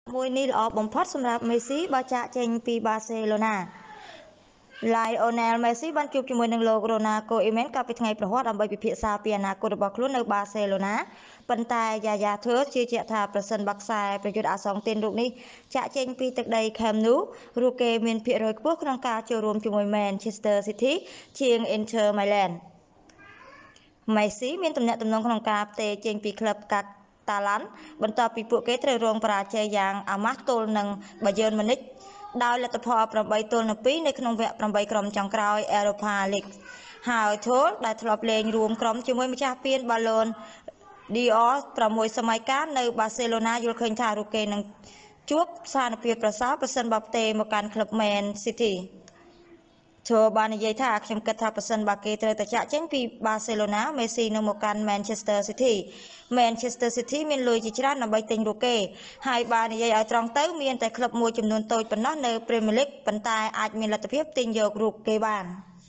មួយនេះល្អបំផុតសម្រាប់ Messi បើចាក់ចេញពី Barcelona Lionel Messi បានជួបជាមួយនឹងលោក Ronald Koeman កាលពីថ្ងៃប្រហ័សដើម្បីពិភាក្សាពីអនាគតរបស់ខ្លួននៅ Barcelona ប៉ុន្តែ Yaya Toure ជឿជាក់ថាប្រសិនបើខ្សែប្រយុទ្ធអាសង់ទីនរូបនេះចាក់ចេញពីទឹកដី Camp Nou រូគេមានភាគរយខ្ពស់ក្នុងការចូលរួមជាមួយ Manchester City ជាង Inter Milan Messi មានទំនាក់ទំនងក្នុងការផ្ទេរចេញពីក្លឹបកាតាឡាន់បន្ទាប់ពីពួកគេត្រូវរងបរាជ័យយ៉ាងអាម៉ាស់ទល់នឹង Bayern Munich ដោយលទ្ធផល 8-2 នៅក្នុងវគ្គ 8 ក្រុមចុងក្រោយ Europa League ហើយ Toure ដែលធ្លាប់លេងរួមក្រុមជាមួយម្ចាស់ពាន Ballon d'Or 6 សម័យកាលនៅ Barcelona យល់ឃើញថារូគេនឹងជួបស្ថានភាពប្រសើរប្រសិនបើផ្ទេរមកកាន់ក្លឹប Man City Toure បាននិយាយថាខ្ញុំគិតថាប្រសិនបើគេត្រូវតែចាក់ចេញពី Barcelona Messi នឹងមកកាន់ Manchester City Manchester City មានលុយជាច្រើនដើម្បីទិញរូគេហើយបាននិយាយឲ្យត្រង់ទៅមានតែក្លឹបមួយចំនួនតូចប៉ុណ្ណោះនៅ Premier League ប៉ុន្តែអាចមានលទ្ធភាពទិញយករូគេបាន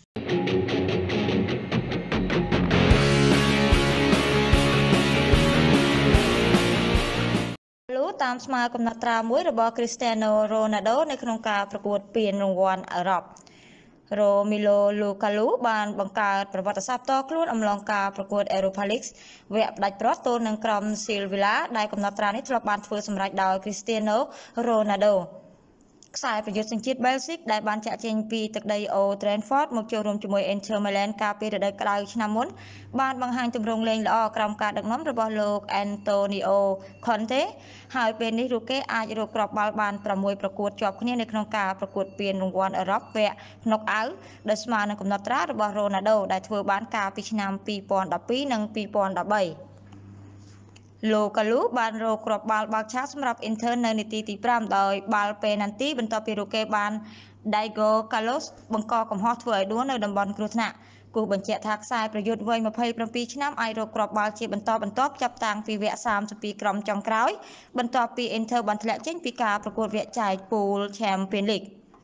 តាមស្មើកំណត់ត្រាមួយរបស់ Cristiano Ronaldo នៅក្នុងការប្រកួតពានរង្វាន់អឺរ៉ុបRomelu Lukaku បានបង្កើតប្រវត្តិសាស្ត្រតខ្លួនអំឡុងការប្រកួត Europa League វគ្គផ្ដាច់ព្រ័ត្រទល់នឹងក្រុម Sevilla ដែលកំណត់ត្រានេះធ្លាប់បានធ្វើសម្រេចដោយ Cristiano Ronaldo ខ្សែប្រយុទ្ធសញ្ជាតិ Belgium ដែលបានចាក់ចេញពីទឹកដី Old Trafford មកចូលរួមជាមួយ Inter Milan កាលពីរដូវក្តៅឆ្នាំមុនបានបង្ហាញទម្រង់លេងល្អក្រោមការដឹកនាំរបស់លោក Antonio Conte ហើយពេលនេះរូគេអាចរកគ្រាប់បាល់បាន6ប្រកួតជាប់គ្នានៅក្នុងការប្រកួតពានរង្វាន់អឺរ៉ុបវគ្គ Knock-out ដែលស្មើនឹងកំណត់ត្រារបស់ Ronaldo ដែលធ្វើបានកាលពីឆ្នាំ2012និង2013Lukaku បានរកគ្រាប់បាល់បើកឆាកសម្រាប់ Inter នៅនាទីទី5ដោយបាល់ពេណាល់ទីបន្ទាប់ពីរូគេបាន Diego Carlos បង្កកំហុសធ្វើឲ្យដួលនៅតំបន់គ្រោះថ្នាក់គូបញ្ជាក់ថាខ្សែប្រយុទ្ធវ័យ27ឆ្នាំអាចរកគ្រាប់បាល់ជាបន្តបន្ទាប់ចាប់តាំងពីវគ្គ32ក្រុមចុងក្រោយបន្ទាប់ពី Inter បានធ្លាក់ចេញពីការប្រកួតវគ្គចែកពូល Champions League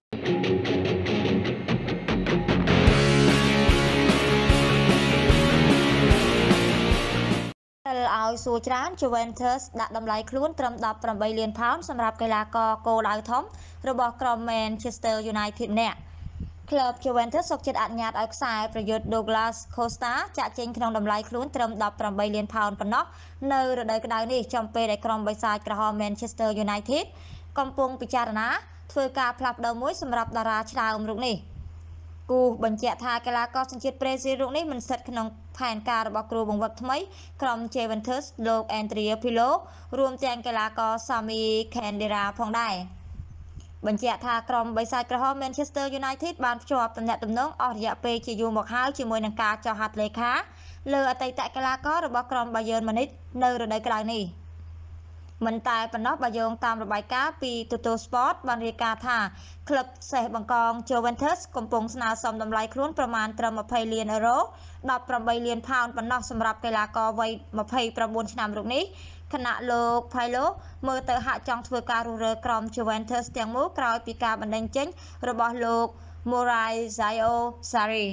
ឲ្យសួរច្រើន Juventus ដាក់តម្លៃខ្លួនត្រឹម18លានផោនសម្រាប់កីឡាករគោលដៅធំរបស់ក្រុម Manchester United ម្នាក់ក្លឹប Juventus សុខចិត្តអនុញ្ញាតឲ្យខ្សែប្រយុទ្ធ Douglas Costa ចាក់ចេញក្នុងតម្លៃខ្លួនត្រឹម18លានផោនប៉ុណ្ណោះនៅរដូវក្តៅនេះចំពេលដែលក្រុមបិសាចក្រហម Manchester United កំពុងពិចារណាធ្វើការផ្លាស់ប្ដូរមួយសម្រាប់តារាឆ្លើមរូបនេះគូបញ្ជាក់ថាកីឡាករសញ្ជាតិប្រេស៊ីលរូបនេះមិនស្ថិតក្នុងផែនការរបស់គ្រូបង្វឹកថ្មីក្រុម Juventus លោក Andrea Pirlo រួមទាំងកីឡាករ Sami Khedira ផងដែរបញ្ជាក់ថាក្រុមបិសាចក្រហម Manchester United បានភ្ជាប់ទំនាក់ទំនងអស់រយៈពេលជាយូរមកហើយជាមួយនឹងការចុះហត្ថលេខាលើអតីតកីឡាកររបស់ក្រុម Bayern Munich នៅរដូវក្តៅនេះមិនតែប៉ុណ្ណោះបើយោងតាមរបាយការណ៍ពី Foodball Sport បានរាយការណ៍ថាក្លឹបសេះបង្កង Juventus កំពុងស្នើសុំតម្លៃខ្លួនប្រមាណត្រឹម20លានអឺរ៉ូ18លានផោនប៉ុណ្ណោះសម្រាប់កីឡាករវ័យ29ឆ្នាំរូបនេះខណៈលោក Pirlo មើលទៅហាក់ចង់ធ្វើការរុះរើក្រុម Juventus ទាំងមូលក្រោយពីការបណ្តេញចេញរបស់លោក Maurizio Sarri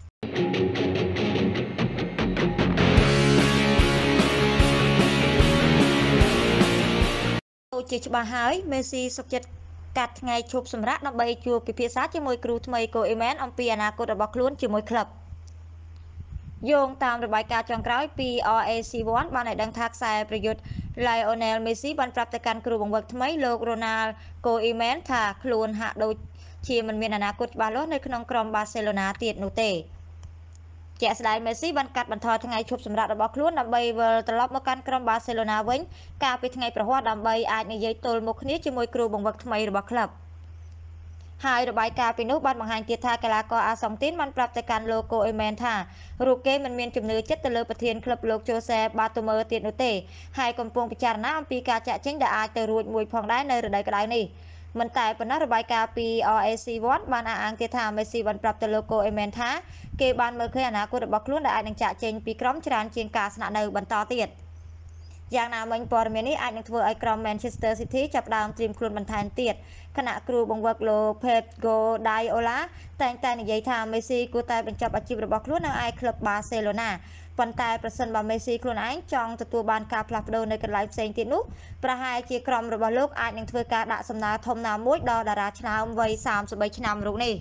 ជាច្បាស់ហើយ Messi សុខចិត្តកាត់ថ្ងៃឈប់សម្រាកដើម្បីជួបពិភាក្សាជាមួយគ្រូថ្មី Koeman អំពីអនាគតរបស់ខ្លួនជាមួយក្លឹបយោងតាមរបាយការណ៍ចុងក្រោយពី RAC1 បានឲ្យដឹងថាខ្សែប្រយុទ្ធ Lionel Messi បានប្រាប់ទៅកាន់គ្រូបង្វឹកថ្មីលោក Ronald Koeman ថាខ្លួនហាក់ដូចជាមិនមានអនាគតច្បាស់លាស់នៅក្នុងក្រុម Barcelona ទៀតនោះទេជាក់ស្ដែង Messi បានកាត់បន្ថយថ្ងៃឈប់សម្រាករបស់ខ្លួនដើម្បីវិលត្រឡប់មកកាន់ក្រុម Barcelona វិញកាលពីថ្ងៃប្រហ័សដើម្បីអាចនិយាយទល់មុខគ្នាជាមួយគ្រូបង្វឹកថ្មីរបស់ក្លឹបហើយរបាយការណ៍ពីនោះបានបង្ហាញទៀតថាកីឡាករអាសង់ទីនបានប្រាប់ទៅកាន់លោក Koeman ថារូបគេមិនមានជំនឿចិត្តទៅលើប្រធានក្លឹបលោក Jose Bartomeu ទៀតនោះទេហើយកំពុងពិចារណាអំពីការចាក់ចេញដែលអាចទៅរួចមួយផងដែរនៅរដូវក្តៅនេះមិនតែប៉ុណ្ណោះរបាយការណ៍ពី RAC1 បានអះអាងទៀតថា Messi បានប្រាប់ទៅលោក Koeman ថាគេបានមើលឃើញអនាគតរបស់ខ្លួនដែលអាចនឹងចាក់ចេញពីក្រុមច្រើនជាងការស្នាក់នៅបន្តទៀតយ៉ាងណាមិញព័ត៌មាននេះអាចនឹងធ្វើឲ្យក្រុម Manchester City ចាប់ផ្ដើមត្រៀមខ្លួនបន្ថែមទៀតខណៈគ្រូបង្វឹកលោក Pep Guardiola តែងតែនិយាយថា Messi គួរតែបញ្ចប់អាជីពរបស់ខ្លួននៅឯក្លឹប Barcelona ប៉ុន្តែប្រសិនបើ Messi ខ្លួនឯងចង់ទទួលបានការផ្លាស់ប្ដូរនៅកន្លែងផ្សេងទៀតនោះប្រហែលជាក្រុមរបស់លោកអាចនឹងធ្វើការដាក់សំណើធំណាមួយដល់តារាឆ្នើមវ័យ33ឆ្នាំរូបនេះ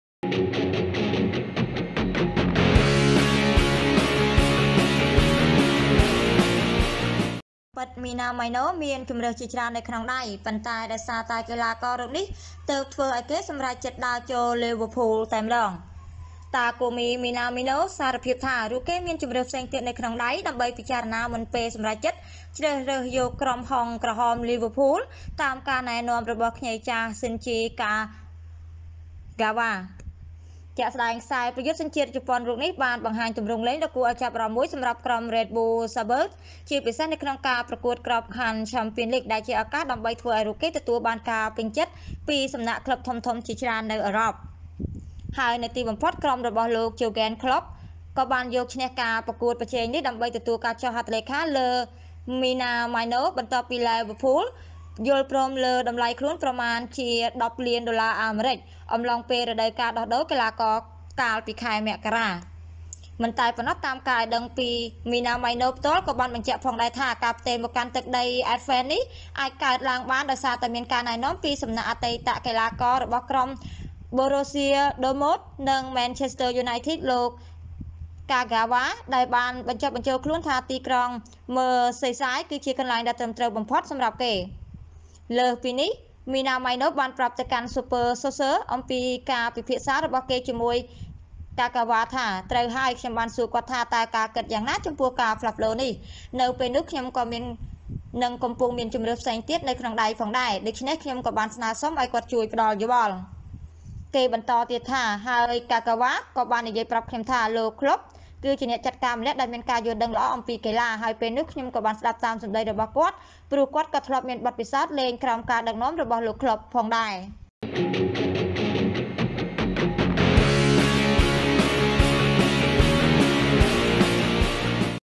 ពិតមីណាម៉ៃណូមានជំរឿសជាច្រើននៅក្នុងដៃប៉ុន្តែដោយសារតែកីឡាកររូបនេះទើបធ្វើឲ្យគេសម្រេចចិត្តដើរចូល Liverpool តែម្ដងតាគូមីណាមីណូសារភាពថារូគេមានជំរឿសផ្សេងទៀតនៅក្នុងដៃដើម្បីពិចារណាមុនពេលសម្រេចចិត្តជ្រើសរើសយកក្រុមហុងក្រហម Liverpool តាមការណែនាំរបស់ខ្ញីចាស់សិនជីកាហ្គាវ៉ាជាក់ស្ដែងខ្សែប្រយុទ្ធសញ្ជាតិជប៉ុនរូបនេះបានបង្ហាញទម្រង់លេងដ៏គួរឲ្យចាប់អារម្មណ៍មួយសម្រាប់ក្រុម Red Bull Sabres ជាពិសេសនៅក្នុងការប្រកួតក្របខ័ណ្ឌ Champions League ដែលជាឱកាសដើម្បីធ្វើឲ្យរូគេទទួលបានការពេញចិត្តពីសំណាក់ក្លឹបធំៗជាច្រើននៅអឺរ៉ុបហើយនៅទីបំផុតក្រុមរបស់លោក Jurgen Klopp ក៏បានយកឈ្នះការប្រកួតប្រជែងនេះដើម្បីទទួលការចុះហត្ថលេខាលើ Mina Mino បន្ទាប់ពី Liverpool យល់ព្រមលើតម្លៃខ្លួនប្រមាណជា$10 លានអាមេរិកអំឡុងពេលរដូវកាលដោះដូរកីឡាករកាលពីខែមករាមិនតែប៉ុណ្ណោះតាមការឲ្យដឹងពីមីណាម៉ៃណូផ្ទាល់ក៏បានបញ្ជាក់ផងដែរថាការផ្ទេរមកកាន់ទឹកដី Advent នេះអាចកើតឡើងបានដោយសារតែមានការណែនាំពីសំណាក់អតីតកីឡាកររបស់ក្រុម Borussia Dortmund និង Manchester United លោកកាហ្គាវ៉ាដែលបានបញ្ចុះបញ្ចូលខ្លួនថាទីក្រុង Merseyside គឺជាកន្លែងដែលត្រឹមត្រូវបំផុតសម្រាប់គេលើសពីនេះមីណាម៉ៃណូបានប្រាប់ទៅកាន់ Super Saucer អំពីការពិភាក្សារបស់គេជាមួយកាហ្គាវ៉ាថាត្រូវហើយខ្ញុំបានសួរគាត់ថាតើការគិតយ៉ាងណាចំពោះការផ្លាស់ប្ដូរនេះនៅពេលនោះខ្ញុំក៏មាននឹងកំពុងមានជំរឿសផ្សេងទៀតនៅក្នុងដៃផងដែរដូច្នេះខ្ញុំក៏បានស្នើសុំឲ្យគាត់ជួយផ្ដល់យោបល់គេបន្តទៀតថាហើយកាហ្គាវ៉ាក៏បាននិយាយប្រាប់ខ្ញុំថាលោកក្លុបគឺជាអ្នកចាត់ការម្នាក់ដែលមានការយល់ដឹងល្អអំពីកីឡាហើយពេលនោះខ្ញុំក៏បានស្ដាប់តាមសម្ដីរបស់គាត់ព្រោះគាត់ក៏ធ្លាប់មានបទពិសោធន៍លេងក្រោមការដឹកនាំរបស់លោកក្លុបផងដែរ